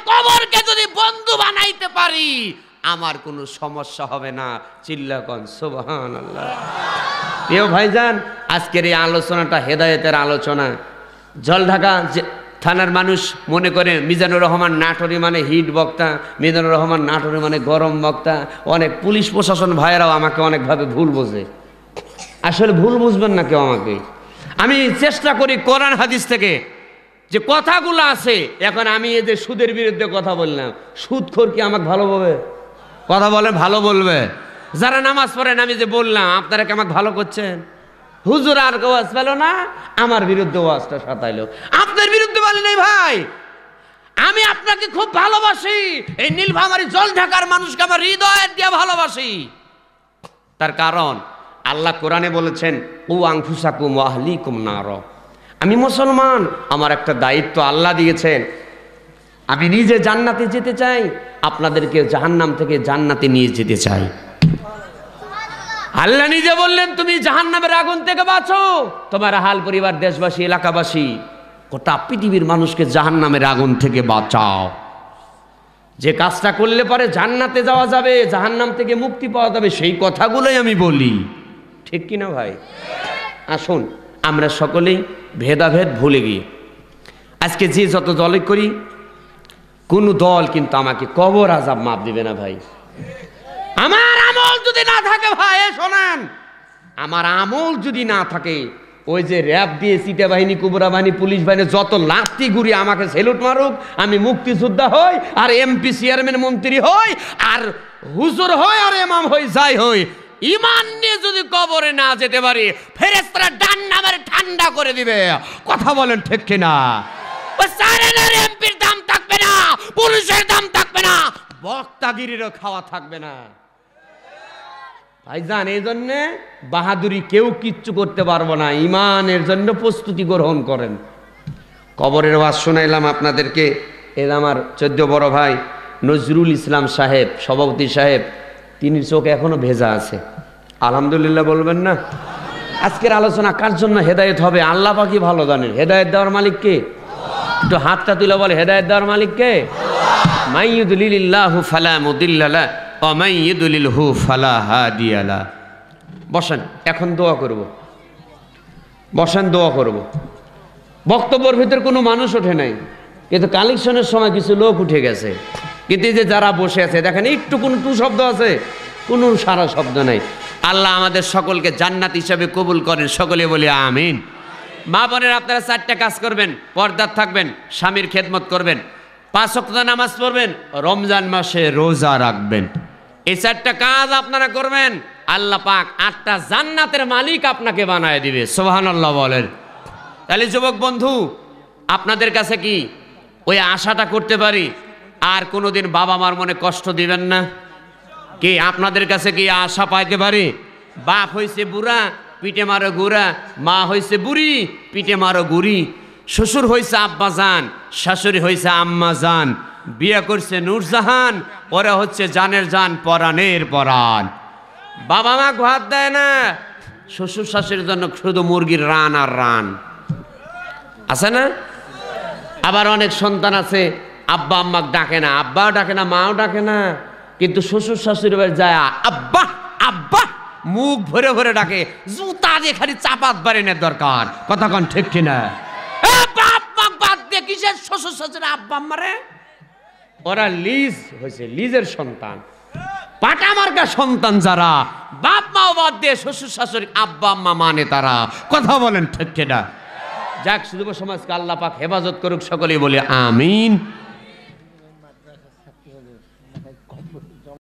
কবরকে যদি বন্ধু বানাইতে পারি আমার কোনো সমস্যা হবে না। চিল্লাকন সুবহানাল্লাহ। প্রিয় ভাইজান, আজকের এই আলোচনাটা হেদায়েতের আলোচনা। জলঢাকা থানার মানুষ মনে করে মিজানুর রহমান নাটোরি মানে হিট বক্তা, মিজানুর রহমান নাটোরি মানে গরম বক্তা। অনেক পুলিশ প্রশাসন ভাইয়েরাও আমাকে অনেকভাবে ভুল বোঝে। আসলে ভুল বুঝবেন না কেউ আমাকে। আমি চেষ্টা করি কোরআন হাদিস থেকে যে কথাগুলো আছে। এখন আমি এই যে সুদের বিরুদ্ধে কথা বললাম, সুদখোর কি আমাকে ভালো বলবে? কথা বলে ভালো বলবে? যারা নামাজ পড়েন, আমি যে বললাম আপনারা কি আমাকে ভালো করছেন? হুজুর আর ওয়াজ পেল না, আমার বিরুদ্ধে ওয়াজটা সাতাইলো। আপনার বিরুদ্ধে বলে নাই ভাই, আমি আপনাকে খুব ভালোবাসি। এই নীলফামারী জলঢাকার মানুষকে আমার হৃদয়ের দিয়ে ভালোবাসি। তার কারণ আল্লাহ কোরআনে বলেছেন ও আনফুসাকুম ওয়া আহলিকুম নার। আমি মুসলমান, আমার একটা দায়িত্ব আল্লাহ দিয়েছেন। আমি নিজে জান্নাতে যেতে চাই, আপনাদেরকে জাহান্নাম থেকে জান্নাতে নিয়ে যেতে চাই। আল্লাহ নিজে বললেন তুমি জাহান্নামের আগুন থেকে বাঁচো, তোমার আহাল পরিবার, দেশবাসী, এলাকাবাসী, গোটা পৃথিবীর মানুষকে জাহান্নামের আগুন থেকে বাঁচাও। যে কাজটা করলে পরে জান্নাতে যাওয়া যাবে, জাহান্নাম থেকে মুক্তি পাওয়া যাবে, সেই কথাগুলোই আমি বলি। ঠিক কিনা ভাই? আসুন আমরা সকলেই ভেদাভেদ ভুলে গিয়ে আজকে যে যত দলে করি, কোন দল কিন্তু আমাকে কবর আযাব মাপ দিবে না ভাই। আমার আমল যদি না থাকে ভাই, শোনেন, আমার আমল যদি না থাকে, ওই যে র্যাব দিয়ে চিটা বাহিনী, কুবরা বাহিনী, পুলিশ বাহিনী যত লাঠি গুড়ি আমাকে সেলুট মারুক, আমি মুক্তিযোদ্ধা হই আর এমপি চেয়ারম্যান মন্ত্রী হই আর হুজুর হই আর ইমাম হই, যাই হই, ইমান নিয়ে যদি কবরে না যেতে পারি, ফেরেশতারা ডান্ডা মেরে ঠান্ডা করে দিবে। কথা বলেন ঠিক কিনা? ওই সারেনার এমপির দাম থাকবে না, পুলিশের দাম থাকবে না, বক্তাগিরিরও খাওয়া থাকবে না। ভাইজান, এই জন্যে বাহাদুরি কেউ কিচ্ছু করতে পারবো না। ইমানের জন্য প্রস্তুতি গ্রহণ করেন। কবরের ওয়াজ শোনাইলাম আপনাদেরকে। এর আমার 14 বড় ভাই নজরুল ইসলাম সাহেব, সভাপতি সাহেব, তিনি চোখ এখনো ভেজা আছে। আলহামদুলিল্লাহ বলবেন না? আজকের আলোচনা কার জন্য হেদায়েত হবে আল্লাহ পাকই ভালো জানেন। হেদায়েত দেওয়ার মালিক কে? একটু হাতটা তুলে বলে, হেদায়েত দেওয়ার মালিক কে? মাই ইউদলিলিল্লাহু ফালা মুদিল্লা লাহু ওয়া মাই ইউদলিলহু ফালা হাদিয়া লাহু। বসেন, এখন দোয়া করব। বসেন, দোয়া করব। বক্তব্যের ভিতর কোনো মানুষ ওঠে নাই, কিন্তু কালেকশনের সময় কিছু লোক উঠে গেছে। কিন্তু এই যে যারা বসে আছে দেখেন, একটু কোনো টু শব্দ আছে? কোনো সারা শব্দ নাই। আল্লাহ আমাদের সকলকে জান্নাত হিসাবে কবুল করেন। সকলে বলি আমিন। মা বোনের আপনারা 4টা কাজ করবেন। পর্দার থাকবেন, স্বামীর খেদমত করবেন, 5 ওয়াক্ত নামাজ পড়বেন, রমজান মাসে রোজা রাখবেন। এই 4টা কাজ আপনারা করবেন, আল্লাহ পাক 8টা জান্নাতের মালিক আপনাকে বানায় দিবে। সুবহানাল্লাহ বলেন। তাহলে যুবক বন্ধু, আপনাদের কাছে কি ওই আশাটা করতে পারি আর কোনোদিন বাবা মার মনে কষ্ট দিবেন না? কি আপনাদের কাছে কি আশা পাইতে পারি? বাপ হইছে বুড়া, পিঠে মারো গুড়া, মা হইছে বুড়ি, পিঠে মারো গুড়ি, শ্বশুর হইছে আব্বা জান, শাশুড়ি হইছে আম্মা জান, বিয়ে করছে নূরজাহান, ওরা হচ্ছে জানের জান, পরাণের পরাণ। বাবা মা ভাত দেয় না, শ্বশুর শাশুড়ির জন্য শুধু মুরগির রান আর রান আছে না? আবার অনেক সন্তান আছে আব্বা আম্মাকে ডাকে না, আব্বাও ডাকে না, মাও ডাকে না, কিন্তু শ্বশুর শাশুড়ি বাড়ি যায় আব্বা আব্বা মুখ ভরে ভরে ডাকে। জুতা দিয়ে খালি চাপাত বাড়িনের দরকার। কথা কন ঠিক কিনা? বাপ মা বাদ দিয়ে কিসের শ্বশুর শাশুড়ি আব্বা আম্মারে? ওরা লিজ হয়েছে, লিজের সন্তান, পাটা মার্কা সন্তান যারা, বাপ মাও বাদ দিয়ে শ্বশুর শাশুড়ি আব্বা আম্মা মানে তারা। কথা বলেন ঠিক কিনা? যাক, শুধু সমাজকে আল্লাহ পাক হেফাজত করুক। সকলেই বলি আমিন।